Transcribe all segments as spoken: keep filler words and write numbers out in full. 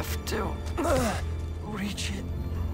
have to uh, reach it.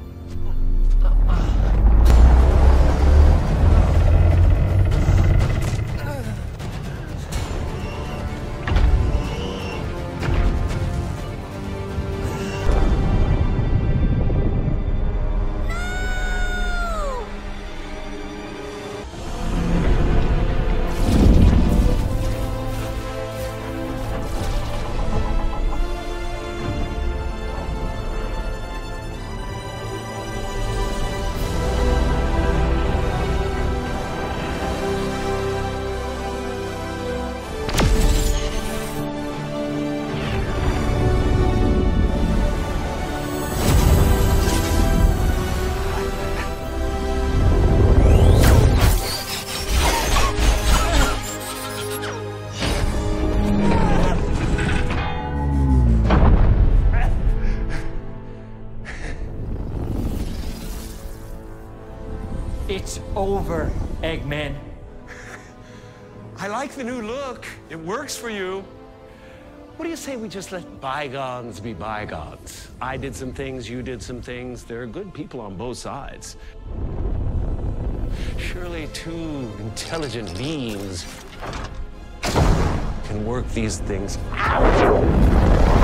It's over, Eggman. I like the new look. It works for you. What do you say we just let bygones be bygones? I did some things, you did some things. There are good people on both sides. Surely two intelligent beings can work these things out.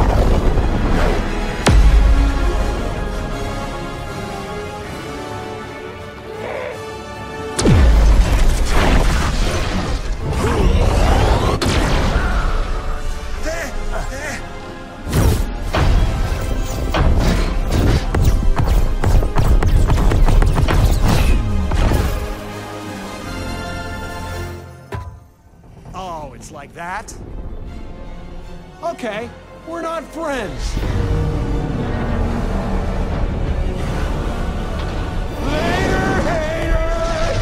Oh, it's like that? Okay, we're not friends. Later, hater!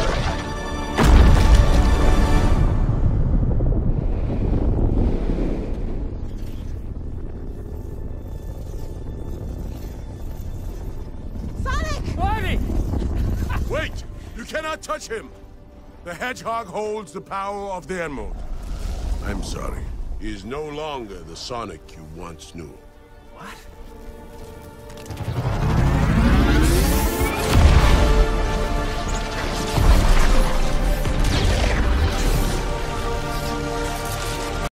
Sonic! Ivy! Wait! You cannot touch him! The Hedgehog holds the power of the Emerald. I'm sorry. He is no longer the Sonic you once knew.